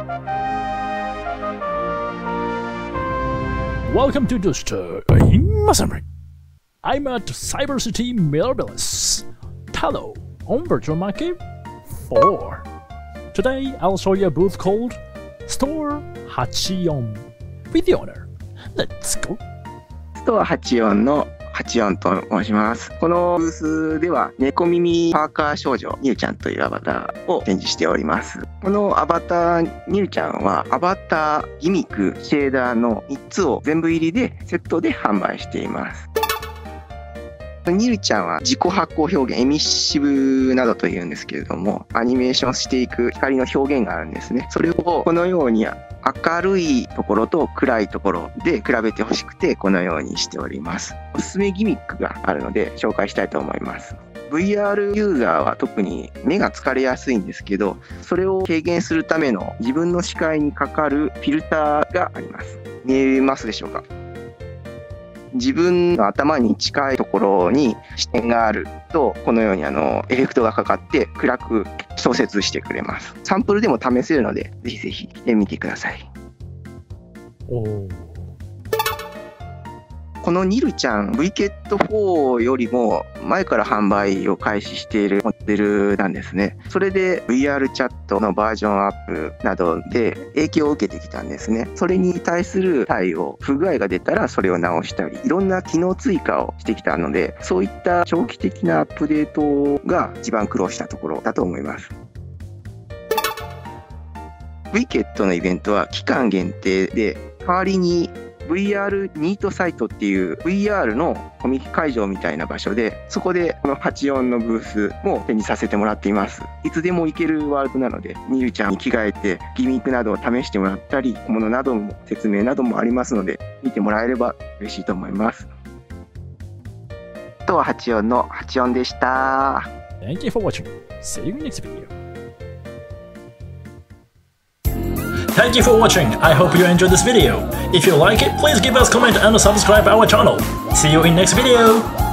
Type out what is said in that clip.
Welcome to the store. I'm Masamri. I'm at Cyber City Mirabilis. Hello, on Virtual Market 4. Today I'll show you a booth called Store Hachion with the owner. Let's go. ストア84の84と申します。このブースでは猫耳パーカー少女ニルちゃんというアバターを展示しております。このアバターニルちゃんはアバター、ギミック、シェーダーの3つを全部入りでセットで販売しています。ニルちゃんは自己発光表現、エミッシブなどというんですけれども、アニメーションしていく光の表現があるんですね。それをこのように明るいところと暗いところで比べてほしくてこのようにしております。おすすめギミックがあるので紹介したいと思います。VR ユーザーは特に目が疲れやすいんですけど、それを軽減するための自分の視界にかかるフィルターがあります。見えますでしょうか？自分の頭に近いところに視点があると、このようにエフェクトがかかって暗く調節してくれます。サンプルでも試せるので、ぜひぜひ来てみてください。このニルちゃん VKET4 よりも前から販売を開始しているモデルなんですね。それで VR チャットのバージョンアップなどで影響を受けてきたんですね。それに対する対応、不具合が出たらそれを直したり、いろんな機能追加をしてきたので、そういった長期的なアップデートが一番苦労したところだと思います。VKET のイベントは期間限定で、代わりにVR ニートサイトっていう VR のコミ会場みたいな場所で、そこでこの84のブースも展示させてもらっています。いつでも行けるワールドなので、ニルちゃんに着替えてギミックなどを試してもらったり、小物なども説明などもありますので、見てもらえれば嬉しいと思います。とは84の84でした。 Thank you for watching. See you in next video. Thank you for watching. I hope you enjoyed this video. If you like it, please give us a comment and subscribe our channel. See you in next video.